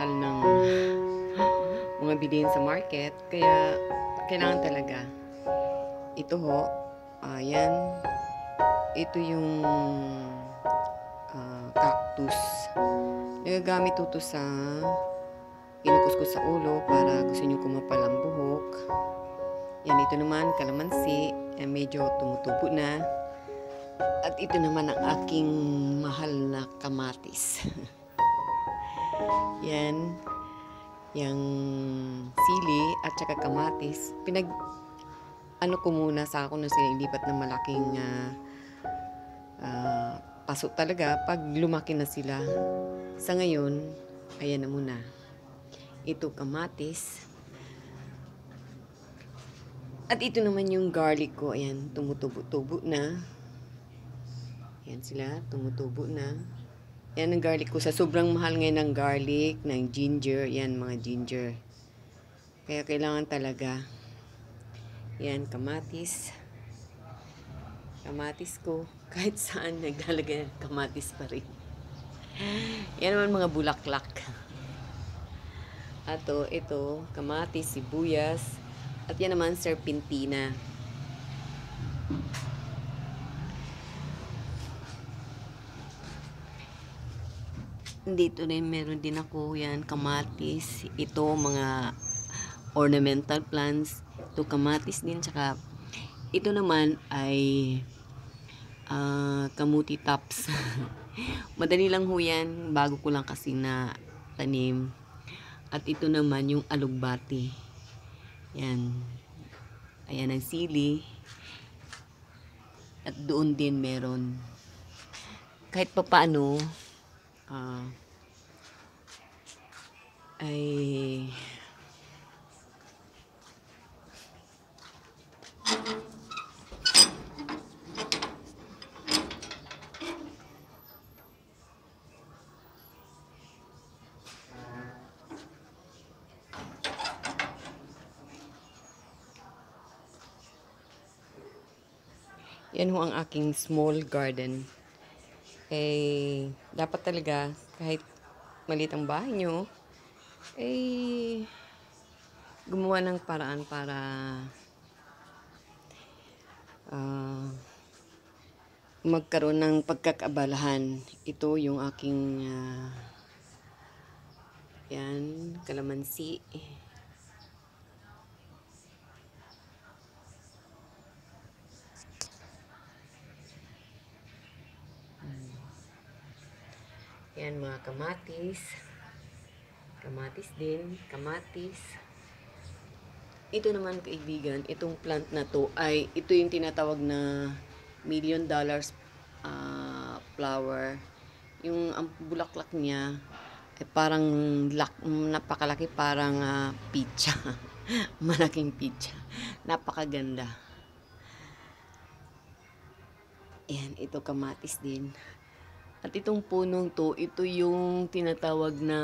mahal ng mga bilihin sa market. Kaya, kailangan talaga. Ito ho, ayan. Ito yung cactus. Nagagamit ito sa kinukuskus sa ulo para gusto nyo kumapal ang buhok. Yan, ito naman, kalamansi. Medyo tumutubo na. At ito naman ang aking mahal na kamatis. Yan. Yung sili at saka kamatis. Ano ko muna sa ako na sila ilipat ng malaking paso talaga pag lumaki na sila. Sa ngayon, ayan na muna. Ito kamatis. At ito naman yung garlic ko. Ayan, tumutubo-tubo na. Ayan sila, tumutubo na. Ayan ang garlic ko. Sa sobrang mahal ngayon ng garlic, ng ginger. Ayan, mga ginger. Kaya kailangan talaga. Ayan, kamatis. Kamatis ko. Kahit saan naglalagay ng kamatis pa rin. Yan naman mga bulaklak. Ato, ito, kamatis, sibuyas. At yan naman, serpentina. Dito rin meron din ako yan, kamatis. Ito, mga ornamental plants. Ito, kamatis din. Tsaka, ito naman ay kamuti tops. Madali lang ho yan. Bago ko lang kasi na tanim. At ito naman yung alugbati. Yan. Ayan ang sili. At doon din meron. Kahit pa paano, ay yan ho ang aking small garden. Dapat talaga kahit maliit ang bahay nyo, gumawa ng paraan para magkaroon ng pagkakaabalahan. Ito yung aking yan, kalamansi. Yan, mga kamatis. Kamatis din. Kamatis. Ito naman, kaibigan, itong plant na to ay, ito yung tinatawag na $1 million flower. Yung ang bulaklak niya ay parang napakalaki, parang pizza. Malaking pizza. Napakaganda. Yan, ito kamatis din. At itong punong to, ito yung tinatawag na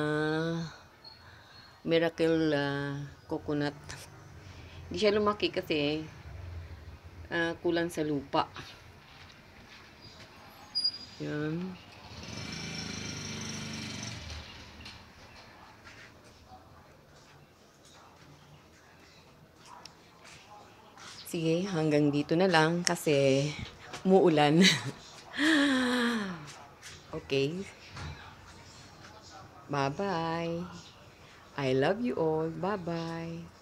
miracle coconut. Hindi siya lumaki kasi kulang sa lupa. Yan. Sige, hanggang dito na lang kasi umuulan. Okay. Bye-bye. I love you all. Bye-bye.